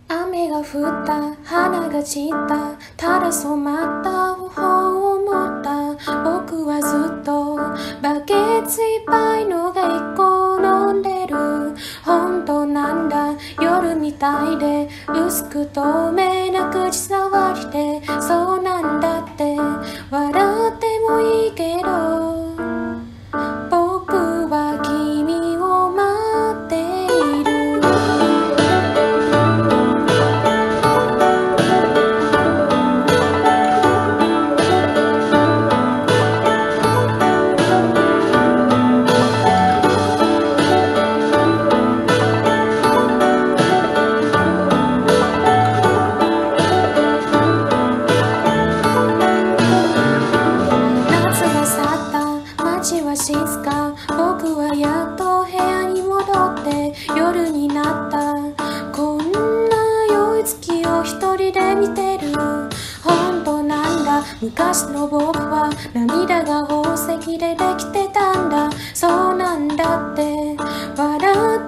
雨が降った花が散ったただ染まった頬を持った僕はずっとバケツいっぱいのが一個飲んでる本当なんだ夜みたいで薄く透明な口触りでそうなんだって笑ってもいいけど僕は君を待っている街は静か僕はやっと部屋に戻って夜になったこんな酔いつきを一人で見てる本当なんだ昔の僕は涙が宝石でできてたんだそうなんだって笑っ